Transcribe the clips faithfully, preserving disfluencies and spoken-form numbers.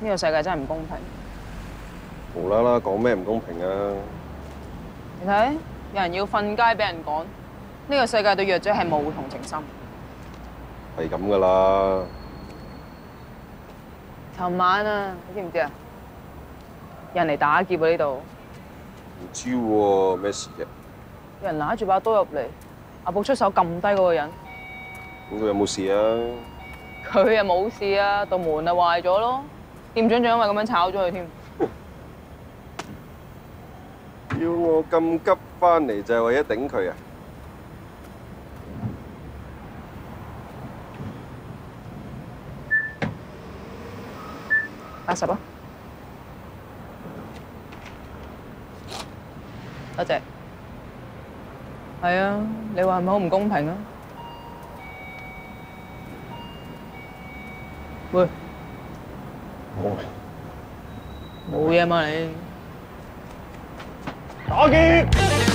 呢個世界真係唔公平。 無啦啦講咩唔公平啊？ 你睇，有人要瞓街俾人趕，呢個世界對弱者係冇同情心。 係咁噶啦。 尋晚啊，你知唔知啊？有人嚟打劫啊呢度。 唔知喎，咩事啫？ 有人拿住把刀入嚟，阿寶出手撳低嗰個人。 咁佢有冇事啊？ 佢啊冇事啊，道門啊壞咗咯。店長仲因為咁樣炒咗佢添。 要我咁急翻嚟就係為咗頂佢啊？ 八十啊！多謝。係啊，你話係咪好唔公平啊？喂，冇冇嘢嘛你？ 打劫！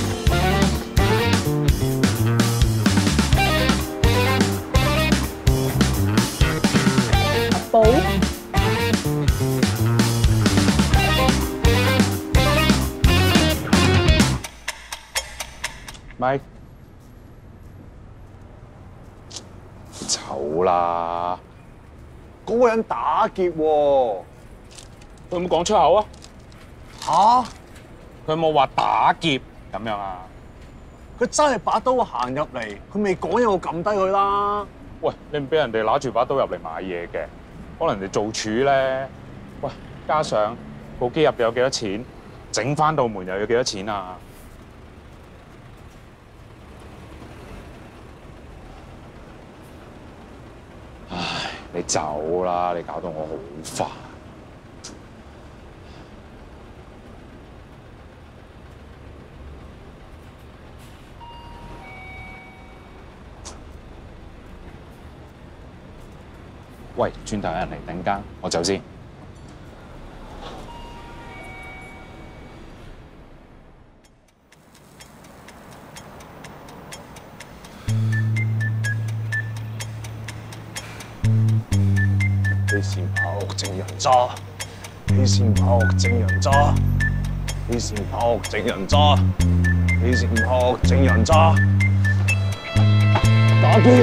阿寶。 咪醜啦！嗰個人打劫喎，佢有冇講出口啊？吓？佢有冇話打劫咁樣啊？佢真係把刀行入嚟，佢未講嘢，我撳低佢啦。喂，你唔俾人哋攞住把刀入嚟買嘢嘅，可能人哋做廚咧。喂，加上部機入邊有幾多錢，整翻道門又要幾多錢啊？你走啦！你搞到我好煩。喂，轉頭有人嚟頂更，我走先。欺善怕惡正人渣，欺善怕惡正人渣，欺善怕惡正人渣，欺善怕惡正人渣。打劫！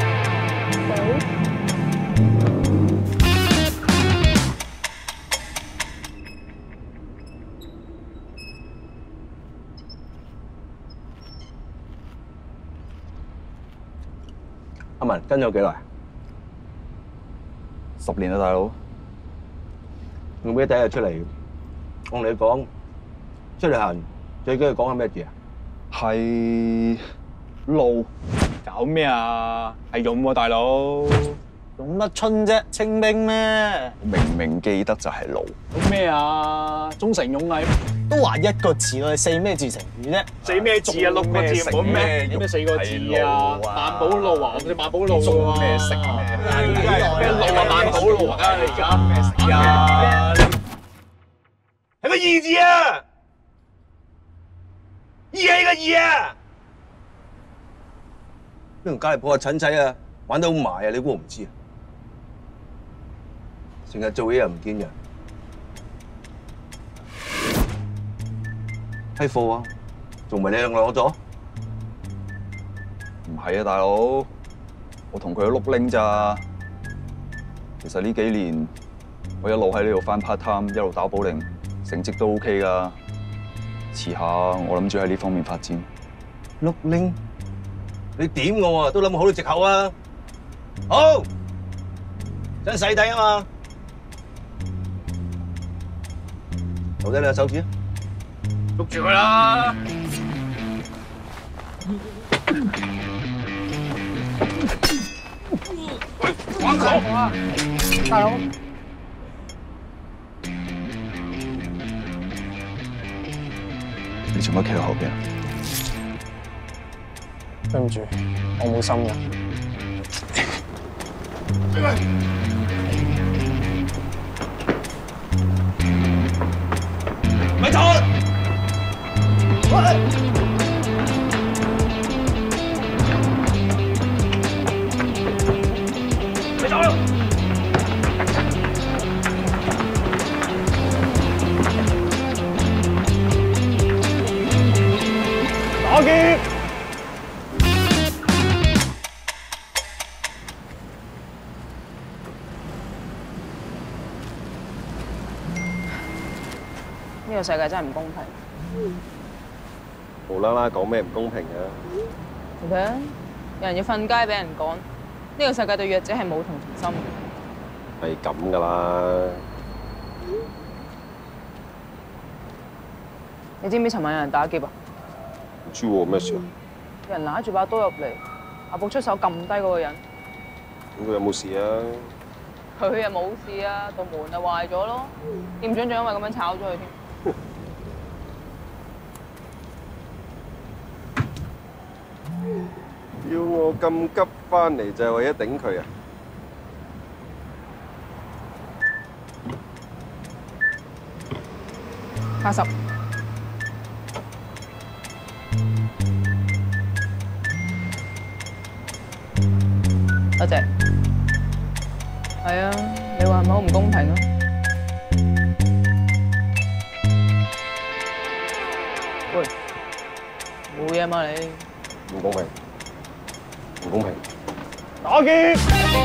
阿文跟咗幾耐？十年啦，大佬。我每第一日出嚟，我同你講，出嚟行最緊要講緊咩字啊？ 係路。搞咩啊？係勇喎，大佬。用乜春啫？清兵咩？明明記得就係路。用咩啊？忠誠勇毅都話一個字咯，你四咩字成語啫？四咩字啊？六個字冇咩？有咩四個字啊？萬寶路啊！我哋萬寶路啊！咩食咩？咩路啊？萬寶路啊！你而家咩食啊？ 係個義字啊！義係個義啊！ 呢同隔離鋪嘅陳仔啊，玩得好埋啊！你估我唔知啊？成日做嘢又唔見人，批貨啊，仲唔係你兩個攞咗？ 唔係啊，大佬，我同佢碌拎咋。其實呢幾年我一路喺呢度返 part time，一路打保齡，成績都 OK 㗎。遲下我諗住喺呢方面發展。 碌拎？你點我啊？都諗好多藉口啊！好，真洗底啊嘛！留低你隻手指啊！ 捉住佢啦！喂，玩手啊！ 大佬， 你做乜企喺後邊啊？ 對唔住，我冇心㗎。 咪走！喂！咪走！ 呢個世界真係唔公平。 無啦啦講咩唔公平啊？ 你睇啊，有人要瞓街俾人趕，呢個世界對弱者係冇同情心。 係咁噶啦。 你知唔知尋晚有人打劫啊？ 唔知喎，咩事啊？ 有人拿住把刀入嚟，阿寶出手撳低嗰個人。 咁佢有冇事啊？ 佢又冇事啊，道門就壞咗咯。店長仲因為咁樣炒咗佢添。 要我咁急翻嚟就係為咗頂佢啊！ 八十。多謝。係啊，你話係咪好唔公平啊？喂，冇嘢嘛你？ 唔公平，唔公平！ 打劫！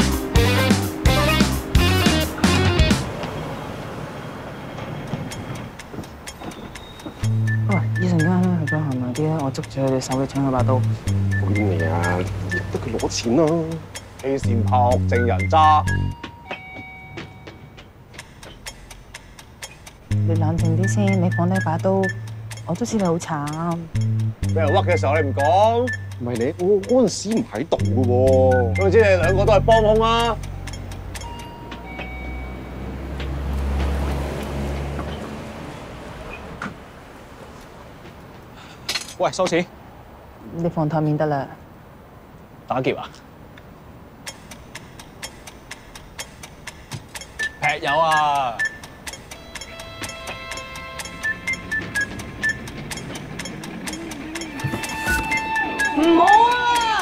喂，一陣間咧去咗行埋啲咧，我捉住佢哋手嘅搶佢把刀。 講啲咩啊？得佢攞錢咯！ 欺善怕惡，正人渣。 你冷靜啲先，你放低把刀，我都知你好慘。 俾人屈嘅時候你唔講， 唔係你，我嗰陣時唔喺度嘅喎。 總之你兩個都係幫兇啊！喂，收錢。 你放台面得啦。 打劫啊！劈友啊！ 唔好啊！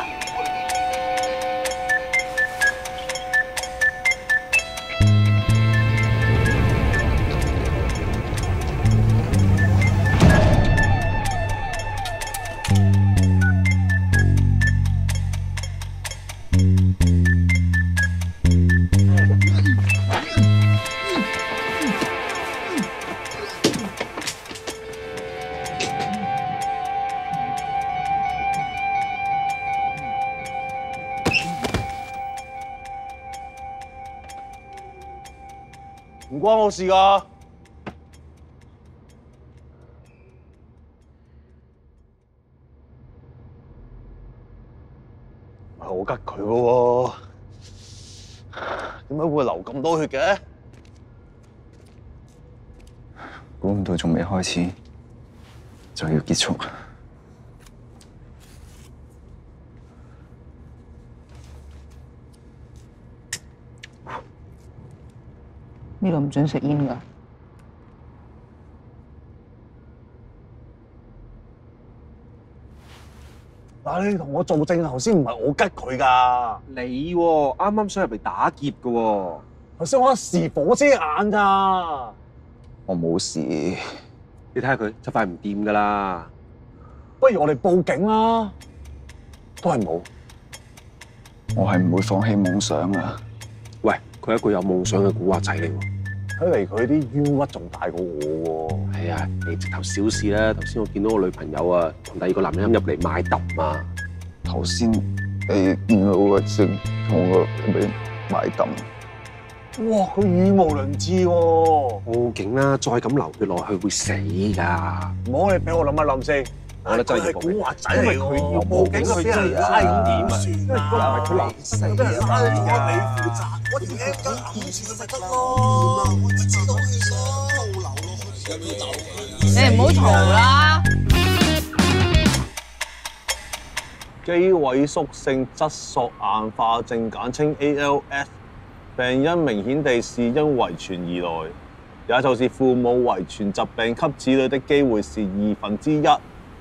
唔關我事㗎。唔係我吉佢嘅喎，點解會流咁多血嘅？ 估唔到仲未開始就要結束。 呢度唔准食煙㗎。 嗱，你同我做證，頭先唔係我吉佢㗎。 你喎，啱啱想入嚟打劫嘅喎。 頭先我一時火遮眼咋。 我冇事。 你睇下佢，就快唔掂㗎啦。 不如我哋報警啦。都係冇。 我係唔會放棄夢想啊！ 喂，佢係一個有夢想嘅古惑仔嚟喎。 睇嚟佢啲冤屈仲大過我喎。 係啊，你直頭小事啦。頭先我見到我女朋友啊，同第二個男人入嚟買揼啊。 頭先你見到個正同我俾買揼。 哇！佢語無倫次喎。 報警啦！再咁流血落去會死㗎。 唔好，你俾我諗一諗先。 我覺得真係要報警。 古惑仔嚟喎，佢要報警，佢真係拉咁點算？因為如果唔係佢流死啊！你負責，我條 M 巾揞住佢咪得咯。我知道佢想流落去， 你唔好嘈啦！ 肌萎縮性側索硬化症簡稱 A L S， 病因明顯地是因遺傳而來，也就是父母遺傳疾病給子女的機會是二分之一。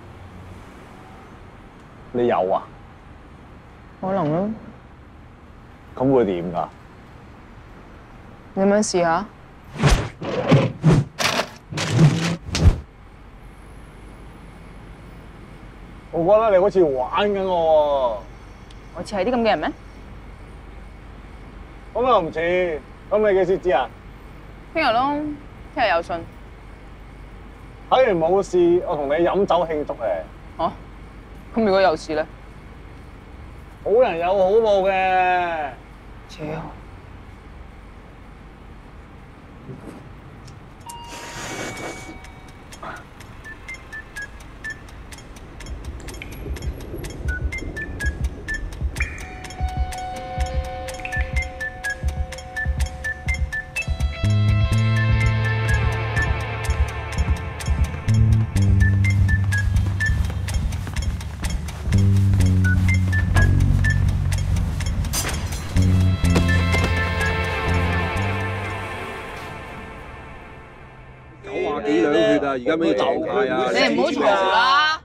你有啊？ 可能咯。 咁會點㗎？ 你有冇試下？ 我覺得你好似玩緊我喎。 我似係啲咁嘅人咩？ 咁又唔似。咁你幾時知啊？ 聽日咯，聽日有信。 睇完冇事，我同你飲酒慶祝咧。 嚇？咁如果有事咧？ 好人有好報嘅。 超。 幾兩血啊！而家咩狀態啊？ 你唔好嘈啦！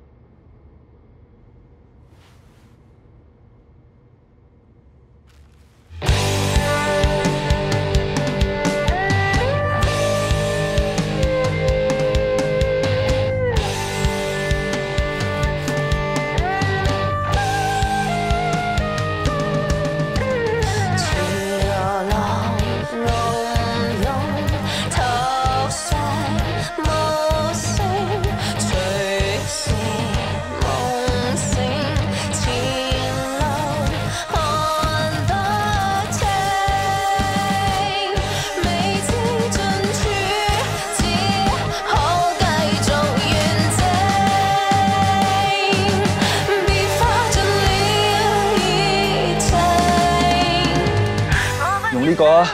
用呢個啊！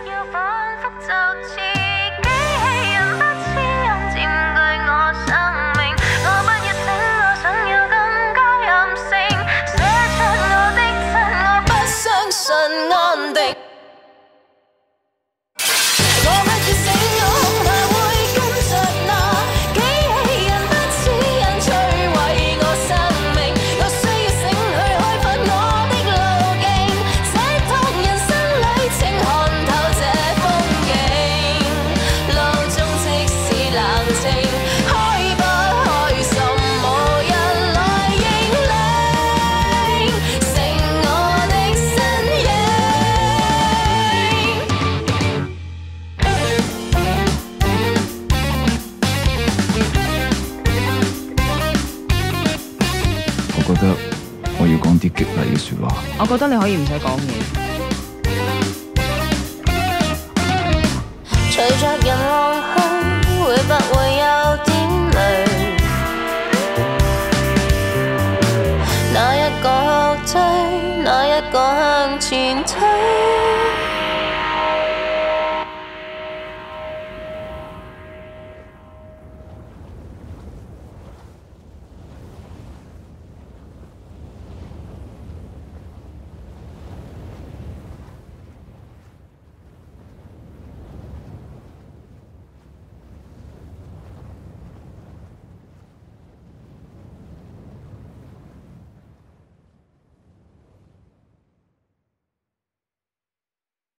我覺得我要講啲激勵嘅説話。 我覺得你可以唔使講嘢。 隨着人